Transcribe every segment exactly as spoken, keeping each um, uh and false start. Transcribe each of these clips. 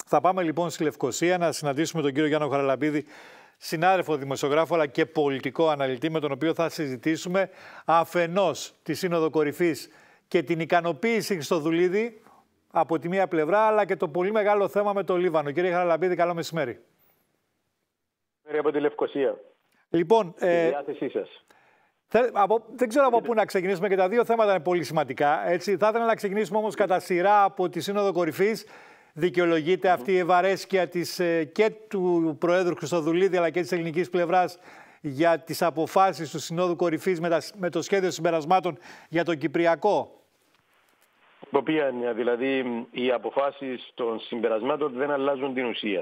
Θα πάμε λοιπόν στη Λευκοσία να συναντήσουμε τον κύριο Γιάννο Χαραλαμπίδη, συνάδελφο δημοσιογράφο αλλά και πολιτικό αναλυτή, με τον οποίο θα συζητήσουμε αφενός τη Σύνοδο Κορυφής και την ικανοποίηση Χριστοδουλίδη από τη μία πλευρά, αλλά και το πολύ μεγάλο θέμα με το Λίβανο. Κύριε Χαραλαμπίδη, καλό μεσημέρι. Από τη Λευκοσία. Λοιπόν, ε, τη διάθεσή σας. Θε, από, δεν ξέρω από πού να ξεκινήσουμε, και τα δύο θέματα είναι πολύ σημαντικά. Έτσι. Θα ήθελα να ξεκινήσουμε όμως κατά σειρά από τη Σύνοδο Κορυφής. Δικαιολογείται mm-hmm. αυτή η ευαρέσκεια της, και του Προέδρου Χριστοδουλίδη αλλά και της ελληνικής πλευράς για τις αποφάσεις του Συνόδου Κορυφής με, τα, με το σχέδιο συμπερασμάτων για τον Κυπριακό. Το οποία, δηλαδή, οι αποφάσεις των συμπερασμάτων δεν αλλάζουν την ουσία.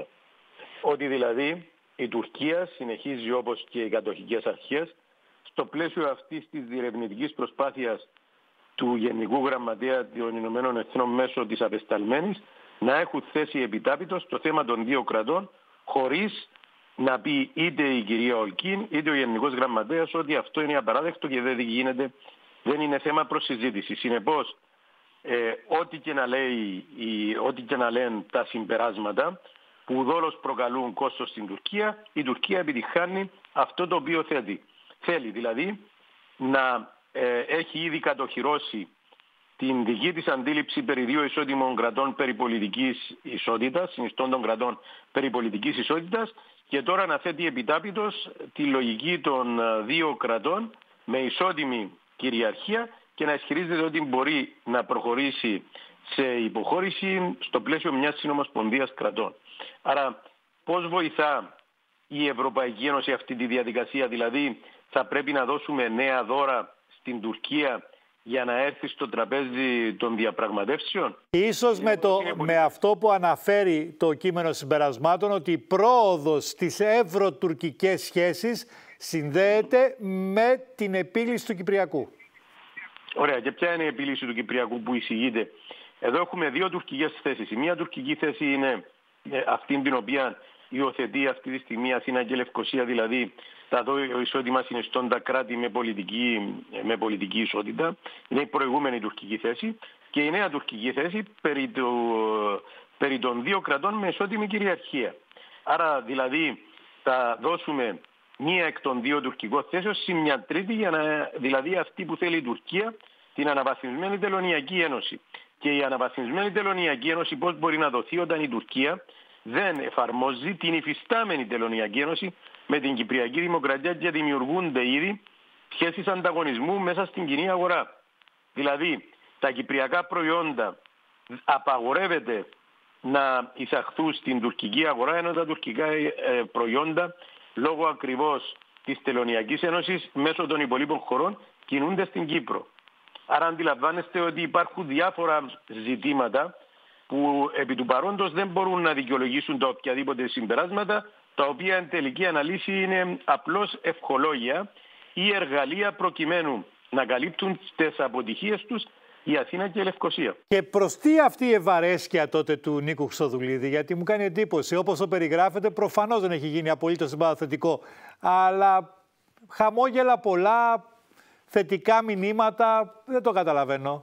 Ότι δηλαδή η Τουρκία συνεχίζει, όπως και οι κατοχικές αρχές, στο πλαίσιο αυτής της διερευνητικής προσπάθειας του Γενικού Γραμματέα των Ηνωμένων Εθνών μέσω της απεσταλμένης, να έχουν θέσει επιτάπητο στο θέμα των δύο κρατών, χωρίς να πει είτε η κυρία Ολκίν είτε ο Γενικός Γραμματέας ότι αυτό είναι απαράδεκτο και δεν γίνεται, δεν είναι θέμα προς συζήτηση. Συνεπώς, ε, ό,τι και να λέει, η, ό,τι και να λένε τα συμπεράσματα που δόλως προκαλούν κόστος στην Τουρκία, η Τουρκία επιτυχάνει αυτό το οποίο θέλει. Θέλει δηλαδή να ε, έχει ήδη κατοχυρώσει την δική της αντίληψη περί δύο ισότιμων κρατών περί πολιτικής ισότητας, συνιστών των κρατών περί πολιτικής ισότητας, και τώρα να θέτει επιτάπητος τη λογική των δύο κρατών με ισότιμη κυριαρχία και να ισχυρίζεται ότι μπορεί να προχωρήσει σε υποχώρηση στο πλαίσιο μιας συνομοσπονδίας κρατών. Άρα πώς βοηθά η Ευρωπαϊκή Ένωση αυτή τη διαδικασία? Δηλαδή θα πρέπει να δώσουμε νέα δώρα στην Τουρκία για να έρθει στο τραπέζι των διαπραγματεύσεων. Ίσως με, το, με αυτό που αναφέρει το κείμενο συμπερασμάτων, ότι η πρόοδος στις ευρωτουρκικές σχέσεις συνδέεται με την επίλυση του Κυπριακού. Ωραία. Και ποια είναι η επίλυση του Κυπριακού που εισηγείται? Εδώ έχουμε δύο τουρκικές θέσεις. Η μία τουρκική θέση είναι αυτή την οποία υιοθετεί αυτή τη στιγμή Αθήνα και Λευκοσία, δηλαδή τα δύο ισότιμα συνιστώντα κράτη με πολιτική, με πολιτική ισότητα. Είναι η προηγούμενη τουρκική θέση. Και η νέα τουρκική θέση περί, το, περί των δύο κρατών με ισότιμη κυριαρχία. Άρα δηλαδή θα δώσουμε μία εκ των δύο τουρκικών θέσεων σε μια τρίτη, για να, δηλαδή αυτή που θέλει η Τουρκία, την αναβαθμισμένη τελωνειακή ένωση. Και η αναβαθμισμένη τελωνειακή ένωση πώς μπορεί να δοθεί όταν η Τουρκία δεν εφαρμόζει την υφιστάμενη τελωνειακή ένωση με την Κυπριακή Δημοκρατία και δημιουργούνται ήδη σχέσεις ανταγωνισμού μέσα στην κοινή αγορά. Δηλαδή, τα κυπριακά προϊόντα απαγορεύεται να εισαχθούν στην τουρκική αγορά, ενώ τα τουρκικά προϊόντα, λόγω ακριβώς της τελωνειακής ένωσης, μέσω των υπολείπων χωρών, κινούνται στην Κύπρο. Άρα αντιλαμβάνεστε ότι υπάρχουν διάφορα ζητήματα που επί του παρόντος δεν μπορούν να δικαιολογήσουν τα οποιαδήποτε συμπεράσματα, τα οποία εν τελική αναλύση είναι απλώς ευχολόγια ή εργαλεία προκειμένου να καλύπτουν τις αποτυχίες τους η Αθήνα και η Λευκοσία. Και προς τι αυτή η ευαρέσκεια τότε του Νίκου Χριστοδουλίδη? Γιατί μου κάνει εντύπωση, όπως το περιγράφεται, προφανώς δεν έχει γίνει απολύτως συμπαραθετικό, αλλά χαμόγελα πολλά, θετικά μηνύματα, δεν το καταλαβαίνω.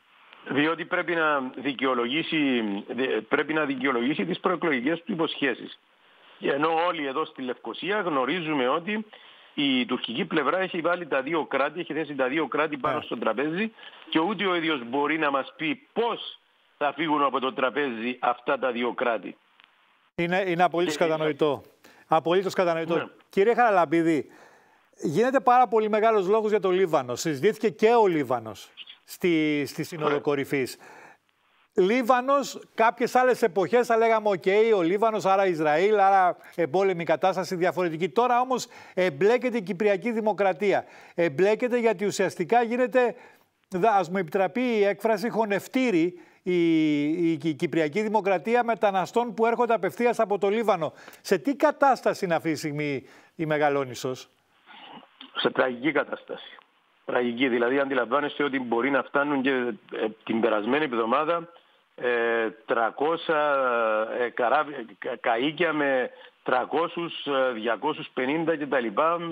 Διότι πρέπει να δικαιολογήσει, πρέπει να δικαιολογήσει τις προεκλογικές του υποσχέσεις. Ενώ όλοι εδώ στη Λευκοσία γνωρίζουμε ότι η τουρκική πλευρά έχει βάλει τα δύο κράτη, έχει θέσει τα δύο κράτη πάνω στο τραπέζι, και ούτε ο ίδιος μπορεί να μας πει πώς θα φύγουν από το τραπέζι αυτά τα δύο κράτη. Είναι, είναι απολύτως κατανοητό. Απολύτως κατανοητό. Ναι. Κύριε Χαραλαμπίδη, γίνεται πάρα πολύ μεγάλος λόγος για το Λίβανο. Συζητήθηκε και ο Λίβανος στη, στη Σύνοδο Κορυφής. Λίβανος, κάποιες άλλες εποχές θα λέγαμε οκ, okay, ο Λίβανος, άρα Ισραήλ, άρα εμπόλεμη κατάσταση διαφορετική. Τώρα όμως εμπλέκεται η Κυπριακή Δημοκρατία. Εμπλέκεται γιατί ουσιαστικά γίνεται, ας μου επιτραπεί η έκφραση, χωνευτήρι η, η, η Κυπριακή Δημοκρατία μεταναστών που έρχονται απευθείας από το Λίβανο. Σε τι κατάσταση είναι αυτή τη στιγμή η Μεγαλόνισσος? Σε τραγική κατάσταση. Τραγική, δηλαδή αντιλαμβάνεστε ότι μπορεί να φτάνουν και ε, την περασμένη εβδομάδα ε, τριακόσια ε, καράβια, κα, καΐκια με τριακόσια, διακόσια πενήντα κτλ.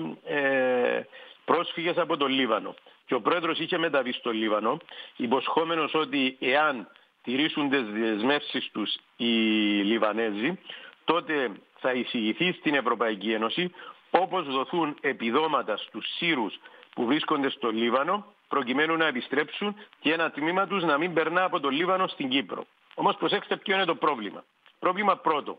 Ε, πρόσφυγες από το Λίβανο. Και ο πρόεδρος είχε μεταβεί στο Λίβανο, υποσχόμενος ότι εάν τηρήσουν τις δεσμεύσεις τους οι Λιβανέζοι, τότε θα εισηγηθεί στην Ευρωπαϊκή Ένωση όπως δοθούν επιδόματα στους Σύρους που βρίσκονται στο Λίβανο, προκειμένου να επιστρέψουν και ένα τμήμα τους να μην περνά από το Λίβανο στην Κύπρο. Όμως προσέξτε ποιο είναι το πρόβλημα. Πρόβλημα πρώτο,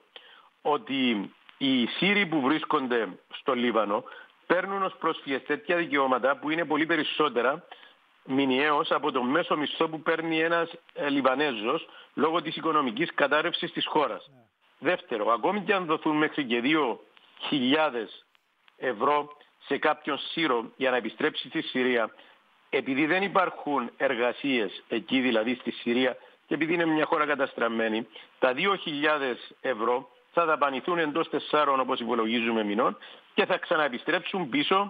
ότι οι Σύροι που βρίσκονται στο Λίβανο παίρνουν ως πρόσφυγες τέτοια δικαιώματα που είναι πολύ περισσότερα μηνιαίως από το μέσο μισθό που παίρνει ένας ε, Λιβανέζος λόγω της οικονομικής κατάρρευσης της χώρας. Yeah. Δεύτερο, ακόμη και αν δοθούν μέχρι και δύο χιλιάδες ευρώ σε κάποιον Σύρο για να επιστρέψει στη Συρία, επειδή δεν υπάρχουν εργασίες εκεί δηλαδή στη Συρία και επειδή είναι μια χώρα καταστραμμένη, τα δύο χιλιάδες ευρώ θα δαπανηθούν εντός τεσσάρων όπως υπολογίζουμε μηνών και θα ξαναεπιστρέψουν πίσω,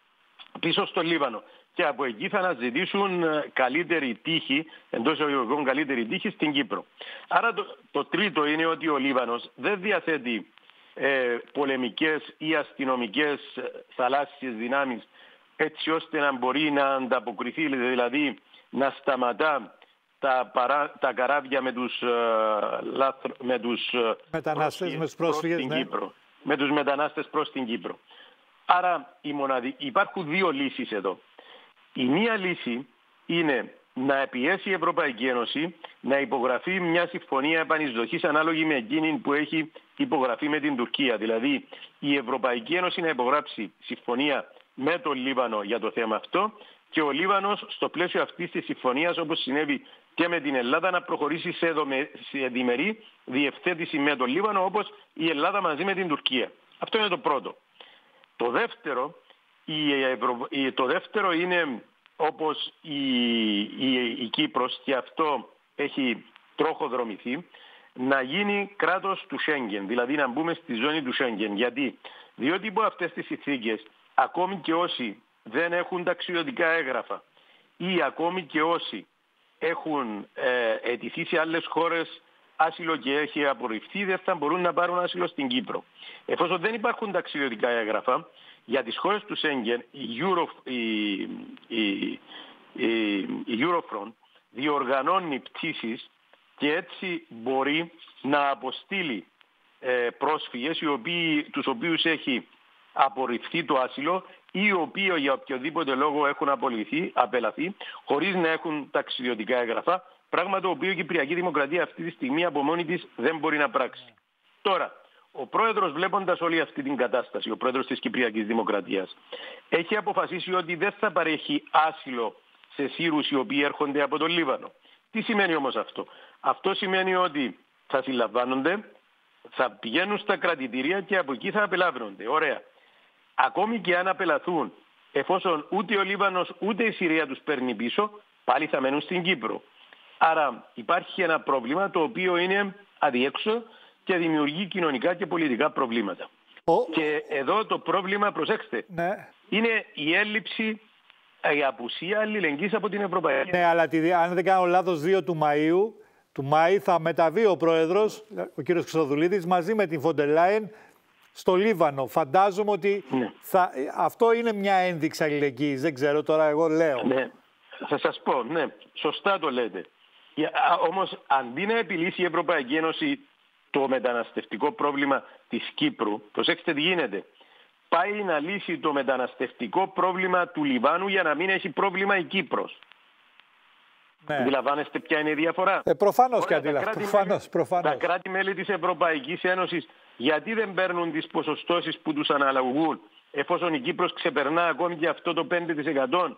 πίσω στο Λίβανο. Και από εκεί θα αναζητήσουν καλύτερη τύχη, εντός εισαγωγικών καλύτερη τύχη στην Κύπρο. Άρα το, το τρίτο είναι ότι ο Λίβανος δεν διαθέτει ε, πολεμικές ή αστυνομικές θαλάσσιες δυνάμεις έτσι ώστε να μπορεί να ανταποκριθεί, δηλαδή να σταματά τα, παρά, τα καράβια με τους, ε, λάθρο, με τους μετανάστες, με τους πρόσφυγες, προς την ναι. Κύπρο. Με τους μετανάστες προς την Κύπρο. Άρα η μοναδι... υπάρχουν δύο λύσεις εδώ. Η μία λύση είναι να πιέσει η Ευρωπαϊκή Ένωση να υπογραφεί μια συμφωνία επανεισδοχής ανάλογη με εκείνη που έχει υπογραφεί με την Τουρκία. Δηλαδή η Ευρωπαϊκή Ένωση να υπογράψει συμφωνία με τον Λίβανο για το θέμα αυτό και ο Λίβανος στο πλαίσιο αυτής της συμφωνίας, όπως συνέβη και με την Ελλάδα, να προχωρήσει σε, δομε... σε διμερή διευθέτηση με τον Λίβανο όπως η Ελλάδα μαζί με την Τουρκία. Αυτό είναι το πρώτο. Το δεύτερο, η Ευρω... το δεύτερο είναι όπως η... Η... η Κύπρος, και αυτό έχει τροχοδρομηθεί, να γίνει κράτος του Σέγγεν, δηλαδή να μπούμε στη ζώνη του Σέγγεν. Γιατί? Διότι υπό αυτές τις συνθήκες, ακόμη και όσοι δεν έχουν ταξιδιωτικά έγγραφα ή ακόμη και όσοι έχουν ε, αιτηθεί σε άλλες χώρες άσυλο και έχει απορριφθεί, δεν θα μπορούν να πάρουν άσυλο στην Κύπρο. Εφόσον δεν υπάρχουν ταξιδιωτικά έγγραφα, για τις χώρες του Σέγγεν η, Euro, η, η, η, η Eurofront διοργανώνει πτήσεις και έτσι μπορεί να αποστείλει ε, πρόσφυγες οι οποίοι, τους οποίους έχει απορριφθεί το άσυλο ή οι οποίοι για οποιοδήποτε λόγο έχουν απολυθεί, απελαθεί χωρίς να έχουν ταξιδιωτικά έγγραφα, πράγμα το οποίο η Κυπριακή Δημοκρατία αυτή τη στιγμή από μόνη της δεν μπορεί να πράξει. Τώρα, ο πρόεδρος, βλέποντας όλη αυτή την κατάσταση, ο πρόεδρος της Κυπριακής Δημοκρατίας, έχει αποφασίσει ότι δεν θα παρέχει άσυλο σε Σύρους οι οποίοι έρχονται από τον Λίβανο. Τι σημαίνει όμως αυτό? Αυτό σημαίνει ότι θα συλλαμβάνονται, θα πηγαίνουν στα κρατητήρια και από εκεί θα απελάβνονται. Ωραία. Ακόμη και αν απελαθούν, εφόσον ούτε ο Λίβανος ούτε η Συρία τους παίρνει πίσω, πάλι θα μένουν στην Κύπρο. Άρα υπάρχει ένα πρόβλημα το οποίο είναι αδιέξοδο και δημιουργεί κοινωνικά και πολιτικά προβλήματα. Ο... Και εδώ το πρόβλημα, προσέξτε, ναι, είναι η έλλειψη, η απουσία αλληλεγγύης από την Ευρωπαϊκή. Ναι, αλλά τη, αν δεν κάνω λάθος, δύο του Μαΐου, του Μάη θα μεταβεί ο πρόεδρος, ο κύριος Χρυστοδουλίδης, μαζί με την Φοντερ Λάιεν στο Λίβανο. Φαντάζομαι ότι ναι, θα, αυτό είναι μια ένδειξη αλληλεγγύης. Δεν ξέρω, τώρα εγώ λέω. Ναι, θα σας πω, ναι, σωστά το λέτε. Όμως αντί να επιλύσει η Ευρωπαϊκή Ένωση το μεταναστευτικό πρόβλημα της Κύπρου, προσέξτε τι γίνεται. Πάει να λύσει το μεταναστευτικό πρόβλημα του Λιβάνου για να μην έχει πρόβλημα η Κύπρος. Ναι. Αντιλαμβάνεστε ποια είναι η διαφορά? Ε, προφανώς και αντιλαμβάνεστε. Προφανώς, προφανώς. Τα κράτη-μέλη της Ευρωπαϊκής Ένωσης γιατί δεν παίρνουν τις ποσοστώσεις που τους αναλογούν, εφόσον η Κύπρος ξεπερνά ακόμη και αυτό το πέντε τοις εκατό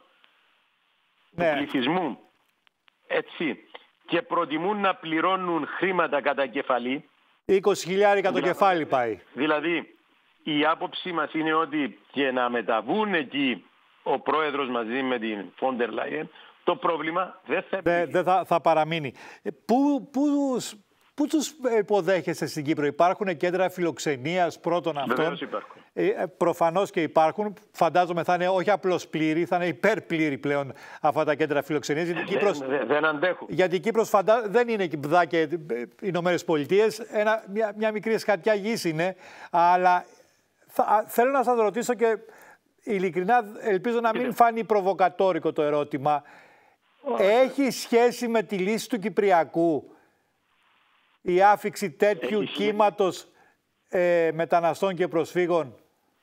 ναι, του πληθυσμού. Έτσι. Και προτιμούν να πληρώνουν χρήματα κατά κεφαλή. είκοσι χιλιάδες το κεφάλι πάει. Δηλαδή, η άποψή μας είναι ότι και να μεταβούν εκεί ο πρόεδρος μαζί με την Φόντερ Λάιεν, το πρόβλημα δεν θα, δεν δε θα, θα παραμείνει. Πού, πού, πού τους υποδέχεστε στην Κύπρο? Υπάρχουν κέντρα φιλοξενίας πρώτων αυτών? Βεβαίως υπάρχουν. Ε, προφανώς και υπάρχουν. Φαντάζομαι θα είναι όχι απλώς πλήρη, θα είναι υπερπλήρη πλέον αυτά τα κέντρα φιλοξενίας. Γιατί Κύπρος, δεν, δεν αντέχουν. Γιατί η Κύπρος φαντά, δεν είναι Κυπδά και οι Ηνωμένες Πολιτείες. Ένα, μια, μια μικρή εσχατιά γης είναι. Αλλά θα, θέλω να σας ρωτήσω και ειλικρινά, ελπίζω να μην φάνει προβοκατόρικο το ερώτημα. Έχει σχέση με τη λύση του Κυπριακού η άφιξη τέτοιου Έχει κύματος ε, μεταναστών και προσφύγων?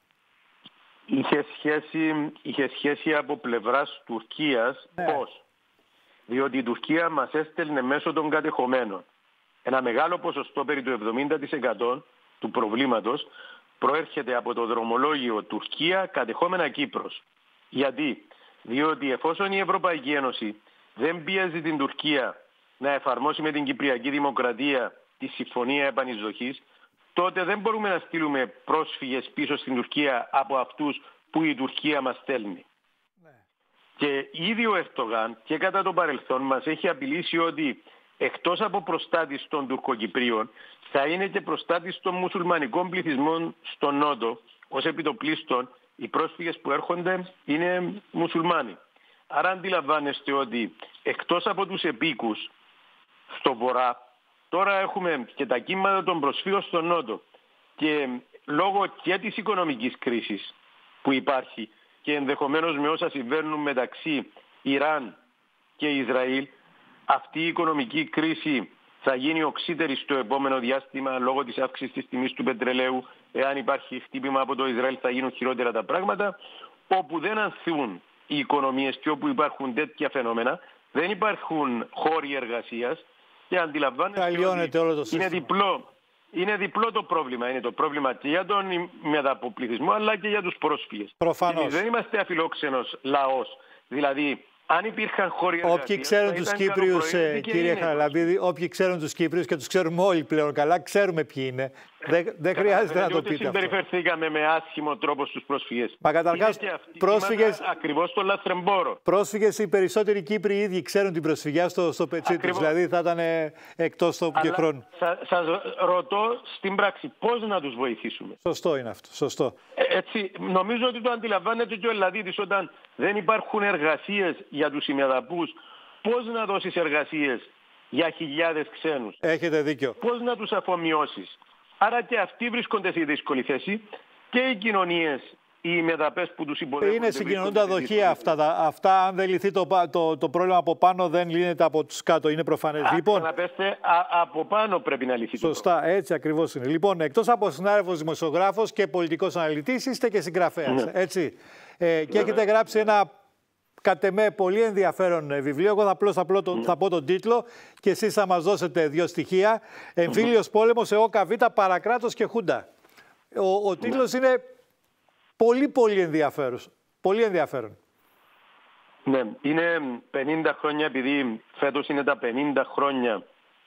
Είχε σχέση, είχε σχέση από πλευράς Τουρκίας. Ναι. Πώς? Διότι η Τουρκία μας έστελνε μέσω των κατεχομένων. Ένα μεγάλο ποσοστό, περί του εβδομήντα τοις εκατό του προβλήματος, προέρχεται από το δρομολόγιο Τουρκία κατεχόμενα Κύπρος. Γιατί? Διότι εφόσον η Ευρωπαϊκή Ένωση δεν πιέζει την Τουρκία να εφαρμόσει με την Κυπριακή Δημοκρατία τη Συμφωνία Επανεισδοχής, τότε δεν μπορούμε να στείλουμε πρόσφυγες πίσω στην Τουρκία από αυτούς που η Τουρκία μας στέλνει. Ναι. Και ήδη ο Ερντογάν και κατά το παρελθόν μας έχει απειλήσει ότι εκτός από προστάτης των Τουρκοκυπρίων θα είναι και προστάτης των μουσουλμανικών πληθυσμών στον Νότο. Ως επιτοπλίστων οι πρόσφυγες που έρχονται είναι μουσουλμάνοι. Άρα αντιλαμβάνεστε ότι εκτός από τους επίκους στο βορρά, τώρα έχουμε και τα κύματα των προσφύγων στον Νότο. Και λόγω και της οικονομικής κρίσης που υπάρχει και ενδεχομένως με όσα συμβαίνουν μεταξύ Ιράν και Ισραήλ, αυτή η οικονομική κρίση θα γίνει οξύτερη στο επόμενο διάστημα λόγω της αύξησης της τιμής του πετρελαίου. Εάν υπάρχει χτύπημα από το Ισραήλ θα γίνουν χειρότερα τα πράγματα. Όπου δεν ανθούν οι οικονομίες και όπου υπάρχουν τέτοια φαινόμενα, δεν υπάρχουν χώροι εργασίας και αντιλαμβάνεστε ότι όλο το είναι διπλό. Είναι διπλό το πρόβλημα. Είναι το πρόβλημα και για τον μεταποπληθισμό αλλά και για τους πρόσφυγες. Προφανώς. Δεν είμαστε αφιλόξενος λαός. Δηλαδή, αν υπήρχαν χώροι εργασίας... Όποιοι ξέρουν τους Κύπριους, κύριε Χαραλαμπίδη, όποιοι ξέρουν τους Κύπριους και τους ξέρουμε όλοι πλέον καλά, ξέρουμε ποιοι είναι. Δεν, δεν χρειάζεται να το πείτε αυτό. Δεν συμπεριφερθήκαμε με άσχημο τρόπο στους πρόσφυγες. Μα καταρχάς, πρόσφυγες... Ακριβώς στο λαθρεμπόρο. Πρόσφυγες, οι περισσότεροι Κύπροι οι ίδιοι ξέρουν την προσφυγιά στο, στο πετσί τους. Δηλαδή θα ήταν εκτός τόπου και χρόνου. Σα, σας ρωτώ στην πράξη πώς να τους βοηθήσουμε. Σωστό είναι αυτό. Σωστό. Ε, έτσι, νομίζω ότι το αντιλαμβάνεται και ο Ελλαδίτης όταν δεν υπάρχουν εργασίες για τους ημεδαπούς. Πώς να δώσεις εργασίες για χιλιάδες ξένους? Έχετε δίκιο. Πώς να τους αφομοιώσεις? Άρα και αυτοί βρίσκονται σε δύσκολη θέση και οι κοινωνίες, οι μεταπές που τους υποδέχονται. Είναι συγκοινωνούντα δοχεία αυτά. Τα, αυτά, αν δεν λυθεί το, το, το πρόβλημα από πάνω, δεν λύνεται από τους κάτω. Είναι προφανές. Α, λοιπόν, να πέστε, α, από πάνω πρέπει να λυθεί. Σωστά, το έτσι ακριβώς είναι. Λοιπόν, εκτός από συνάδελφος δημοσιογράφος και πολιτικός αναλυτής, είστε και συγγραφέας. Ναι. Έτσι. Ε, και έχετε γράψει ένα, κατ' εμέ, πολύ ενδιαφέρον βιβλίο. Εγώ απλώς θα, mm. θα πω τον τίτλο και εσείς θα μας δώσετε δύο στοιχεία. Εμφύλιος mm. πόλεμος σε ΟΚΑΒ, παρακράτος και Χούντα. Ο, ο τίτλος mm. είναι πολύ πολύ ενδιαφέρον. Πολύ ενδιαφέρον. Ναι, είναι πενήντα χρόνια, επειδή φέτος είναι τα πενήντα χρόνια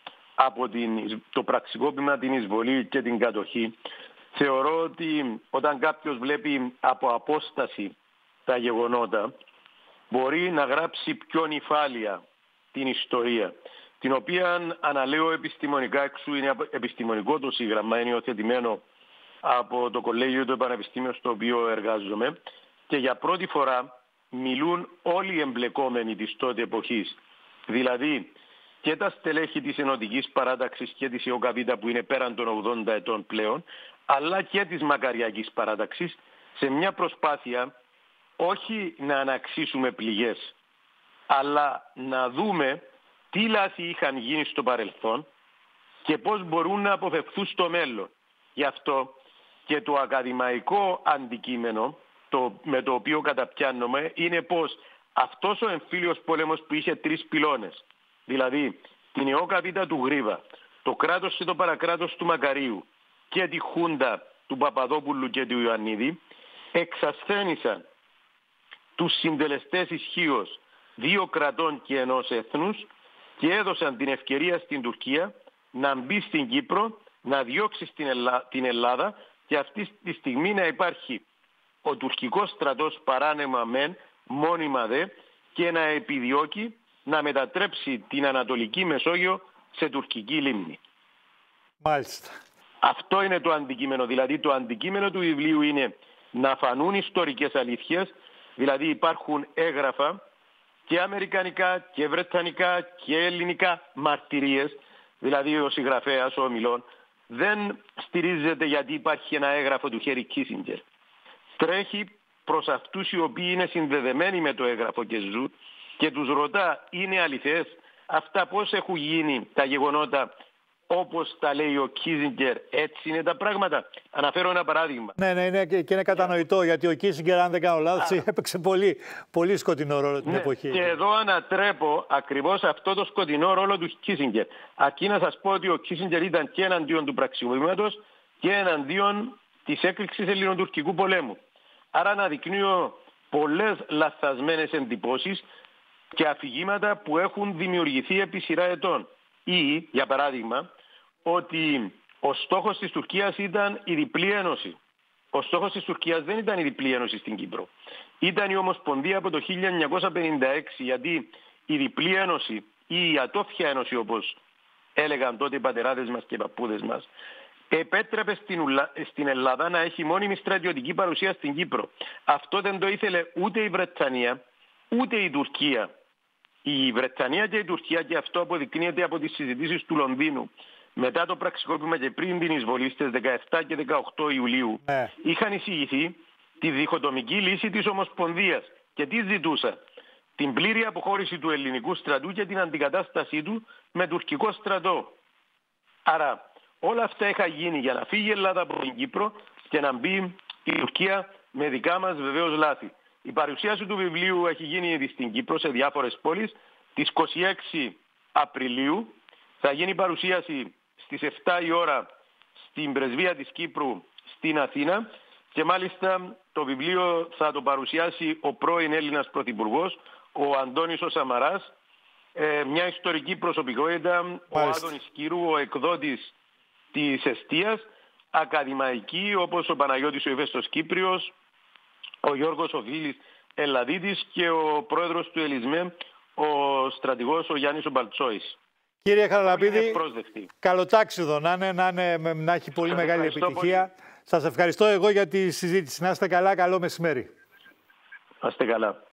από την, το πραξικόπημα, την εισβολή και την κατοχή. Θεωρώ ότι όταν κάποιος βλέπει από απόσταση τα γεγονότα, μπορεί να γράψει πιο νυφάλια την ιστορία, την οποία αναλύω επιστημονικά, εξού είναι επιστημονικό το σύγγραμμα, είναι υιοθετημένο από το Κολέγιο του Πανεπιστήμιου στο οποίο εργάζομαι και για πρώτη φορά μιλούν όλοι οι εμπλεκόμενοι της τότε εποχής, δηλαδή και τα στελέχη της Ενωτικής Παράταξης και της ΕΟΚΑΒ που είναι πέραν των ογδόντα ετών πλέον, αλλά και της Μακαριακής Παράταξης, σε μια προσπάθεια όχι να αναξύσουμε πληγές, αλλά να δούμε τι λάθη είχαν γίνει στο παρελθόν και πώς μπορούν να αποφευχθούν στο μέλλον. Γι' αυτό και το ακαδημαϊκό αντικείμενο το, με το οποίο καταπιάνομαι είναι πως αυτός ο εμφύλιος πόλεμος που είχε τρεις πυλώνες, δηλαδή την ΕΟΚΑΒ του Γρίβα, το κράτος και το παρακράτος του Μακαρίου και τη Χούντα του Παπαδόπουλου και του Ιωαννίδη, εξασθένησαν τους συντελεστές ισχύως δύο κρατών και ενός έθνους και έδωσαν την ευκαιρία στην Τουρκία να μπει στην Κύπρο, να διώξει στην Ελλάδα, την Ελλάδα και αυτή τη στιγμή να υπάρχει ο τουρκικός στρατός παράνεμα μεν, μόνιμα δε και να επιδιώκει να μετατρέψει την Ανατολική Μεσόγειο σε τουρκική λίμνη. Μάλιστα. Αυτό είναι το αντικείμενο. Δηλαδή το αντικείμενο του βιβλίου είναι να φανούν ιστορικές αλήθειες, δηλαδή υπάρχουν έγγραφα και αμερικανικά και βρετανικά και ελληνικά μαρτυρίες, δηλαδή ο συγγραφέας, ο ομιλών, δεν στηρίζεται γιατί υπάρχει ένα έγγραφο του Χένρι Κίσινγκερ. Τρέχει προς αυτούς οι οποίοι είναι συνδεδεμένοι με το έγγραφο και ζουν και τους ρωτά είναι αληθές αυτά, πώς έχουν γίνει τα γεγονότα όπως τα λέει ο Κίσινγκερ, έτσι είναι τα πράγματα. Αναφέρω ένα παράδειγμα. Ναι, ναι, ναι, και είναι κατανοητό, γιατί ο Κίσινγκερ, αν δεν κάνω λάθος, έπαιξε πολύ, πολύ σκοτεινό ρόλο την ναι, εποχή. Και εδώ ανατρέπω ακριβώς αυτό το σκοτεινό ρόλο του Κίσινγκερ. Ακεί να σας πω ότι ο Κίσινγκερ ήταν και εναντίον του πραξικοπήματος και εναντίον της έκρηξης ελληνοτουρκικού πολέμου. Άρα αναδεικνύω πολλές λαθασμένες εντυπώσεις και αφηγήματα που έχουν δημιουργηθεί επί σειρά ετών. Ή, για παράδειγμα, ότι ο στόχος της Τουρκίας ήταν η διπλή ένωση. Ο στόχος της Τουρκίας δεν ήταν η διπλή ένωση στην Κύπρο. Ήταν η Ομοσπονδία από το χίλια εννιακόσια πενήντα έξι, γιατί η διπλή ένωση ή η ατόφια ένωση, όπως έλεγαν τότε οι πατεράδες μας και οι παππούδες μας, επέτρεπε στην, Ουλα... στην Ελλάδα να έχει μόνιμη στρατιωτική παρουσία στην Κύπρο. Αυτό δεν το ήθελε ούτε η Βρετανία, ούτε η Τουρκία. Η Βρετανία και η Τουρκία, και αυτό αποδεικνύεται από τις συζητήσεις του Λονδίνου μετά το πραξικόπημα και πριν την εισβολή στις δεκαεπτά και δεκαοκτώ Ιουλίου, ναι, είχαν εισηγηθεί τη διχοτομική λύση της Ομοσπονδίας. Και τι ζητούσαν? Την πλήρη αποχώρηση του ελληνικού στρατού και την αντικατάστασή του με τουρκικό στρατό. Άρα όλα αυτά είχαν γίνει για να φύγει η Ελλάδα από την Κύπρο και να μπει η Τουρκία με δικά μας βεβαίως λάθη. Η παρουσίαση του βιβλίου έχει γίνει ήδη στην Κύπρο σε διάφορες πόλεις. Τις είκοσι έξι Απριλίου θα γίνει η παρουσίαση στις επτά η ώρα στην Πρεσβεία της Κύπρου στην Αθήνα, και μάλιστα το βιβλίο θα το παρουσιάσει ο πρώην Έλληνας Πρωθυπουργός, ο Αντώνης ο Σαμαράς, ε, μια ιστορική προσωπικότητα, ο Άδωνης Κύρου, ο εκδότης της Εστίας, ακαδημαϊκοί όπως ο Παναγιώτης ο Ιβέστος Κύπριος, ο Γιώργος ο Φίλης Ελλαδίτης και ο πρόεδρος του Ελισμέ, ο στρατηγός ο Γιάννης ο Μπαλτσόης. Κύριε Χαραλαμπίδη, καλοτάξιδο να, είναι, να, είναι, να έχει πολύ Σας μεγάλη επιτυχία. Πολύ. Σας ευχαριστώ εγώ για τη συζήτηση. Να είστε καλά, καλό μεσημέρι. Να είστε καλά.